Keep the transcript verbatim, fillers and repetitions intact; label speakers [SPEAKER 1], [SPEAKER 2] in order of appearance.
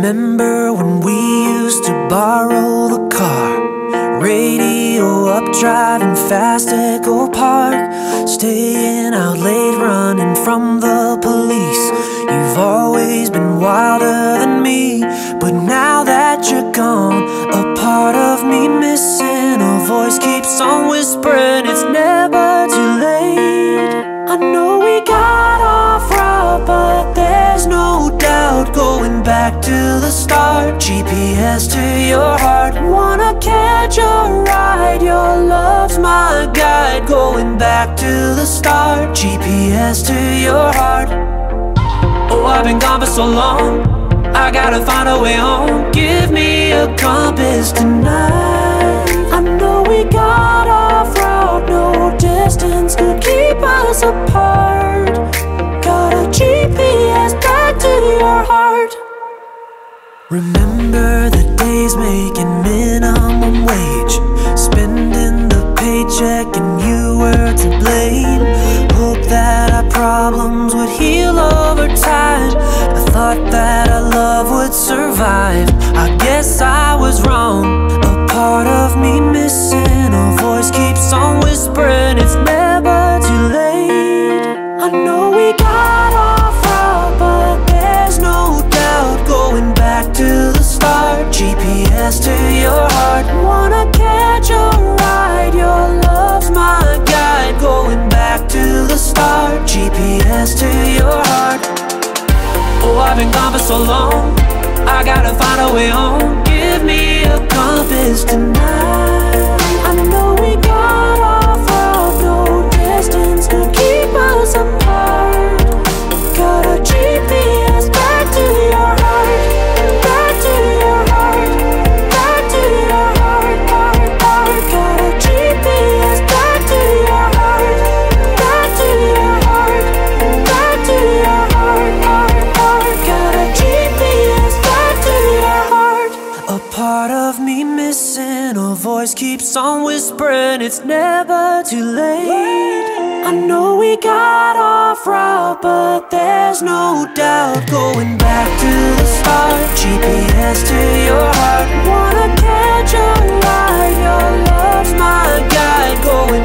[SPEAKER 1] Remember when we used to borrow the car, radio up, driving fast to Echo Park, staying out late, running from the police. You've always been wilder than me, but now that you're gone, a part of me missing. A voice keeps on whispering, it's never too late. I know we got off route, but there's no doubt going back to the start. G P S to your heart, wanna catch a ride. Your love's my guide, going back to the start. G P S to your heart. Oh, I've been gone for so long, I gotta find a way home. Give me a compass tonight. I know we got off route, no distance could keep us apart. Got a G P S back to your heart. Remember the days making minimum wage, spending the paycheck and you were to blame. Hope that our problems would heal over time. I thought that our love would survive. I guess I was wrong, a part of me missing. A voice keeps on whispering, it's never too late. I know we got off route, but there's no doubt going back to the start. G P S to your heart, wanna catch a ride. Your love's my guide, going back to the start. G P S to your heart. Oh, I've been gone for so long, I gotta find a way home. Give me a compass tonight. I know we got off route, no distance could keep us apart. Got a G P S back to your heart, back to your heart, back to your heart, heart, heart. Got a G P S back to your heart, back to your heart, back to your heart, heart, heart. Got a G P S back to your heart. A part of me missing, a voice keeps on whispering, it's never too late. I know we got off route, but there's no doubt going back to the start. G P S to your heart, wanna catch a ride. Your love's my guide, going